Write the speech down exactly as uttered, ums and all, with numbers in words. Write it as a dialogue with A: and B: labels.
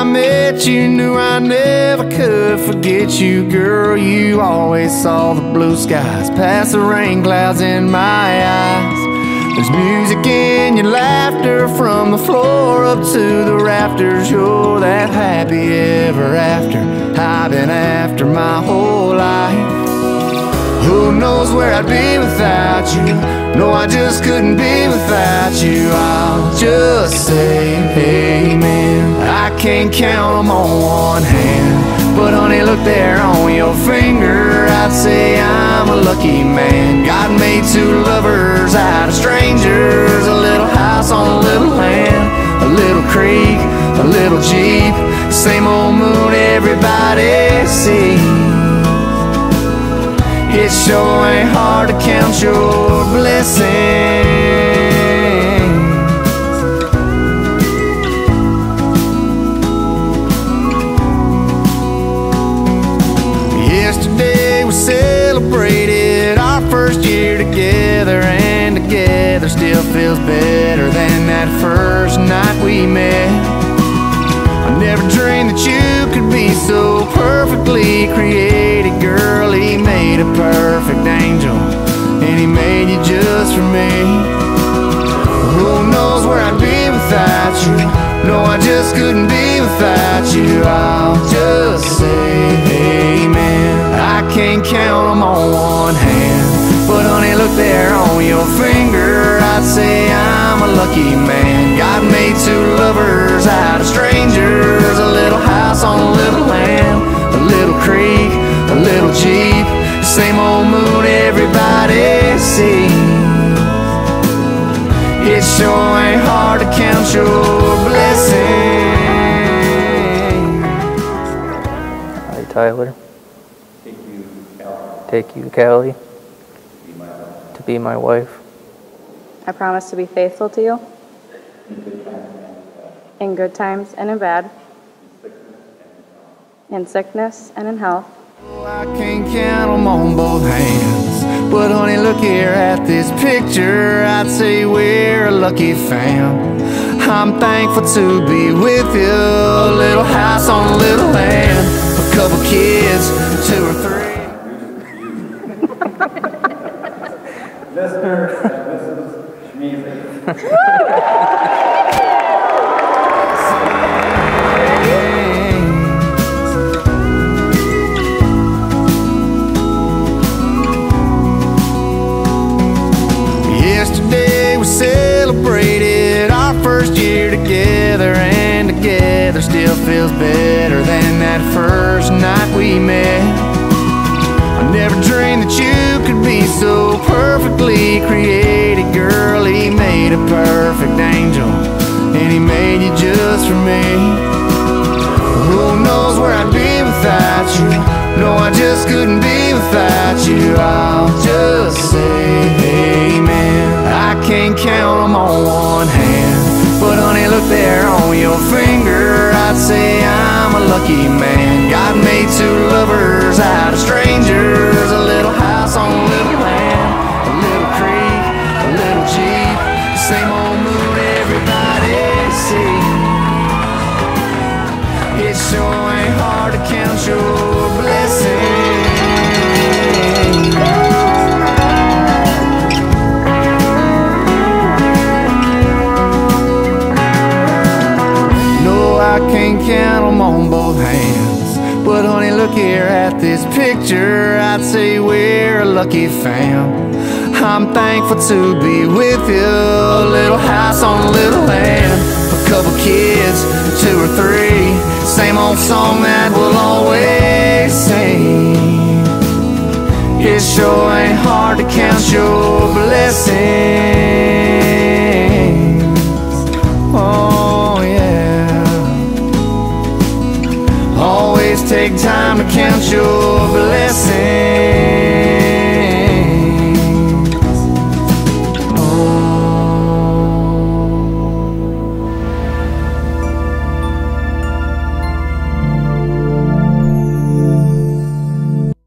A: met you, knew I never could forget you. Girl, you always saw the blue skies past the rain clouds in my eyes. There's music in your laughter, from the floor up to the rafters. You're that happy ever after I've been after my whole life. Who knows where I'd be without you? No, I just couldn't be without you. I'll just say amen. I can't count them on one hand, but honey, look there on your finger. I'd say I'm a lucky man. God made two lovers out of strangers. A little house on a little land, a little creek, a little Jeep, same old moon everybody sees. It sure ain't hard to count your blessings. Yesterday we celebrated our first year together, and together still feels better than that first night we met. I never dreamed that you could be so perfectly created, girl. He made a perfect angel, and he made you just for me. Who knows where I'd be without you? No, I just couldn't be without you. I'll just say amen. I can't count them on one hand, but honey, look there on your finger. I'd say I'm a lucky man. God made two lovers out of strangers. A little house on a little land, a little creek, a little Jeep, same old moon everybody sees. It sure ain't hard to count your blessings.
B: Hi, Tyler.
C: Take you, Cal.
B: Take you, Callie,
C: Be my wife.
B: to be my wife.
D: I promise to be faithful to you in good times and in bad, in sickness and in health.
A: Oh, I can't count them on both hands, but honey, look here at this picture. I'd say we're a lucky fam. I'm thankful to be with you. A little house on a little land, a couple kids, two or three.
C: Listener, this is amazing.
A: Yesterday we celebrated our first year together, and together still feels better than that first night we met. I never dreamed that you could be so perfectly created, girl. He made a perfect angel, and he made you just for me. Who knows where I'd be without you? No, I just couldn't be without you. I'll just say amen. I can't count them on one hand, but honey, look there on your finger. I'd say I'm a lucky man. God made two lovers out of strangers. A little house on a little land, a little creek, a little Jeep, same old moon everybody sees. It sure ain't hard to count your blessings. No, I can't count them on both hands, but honey, look here at this picture. I'd say we're a lucky fam. I'm thankful to be with you. A little house on a little land, a couple kids, two or three, same old song that we'll always sing. It sure ain't hard to count your blessings. Oh yeah. Always take time to count your blessings.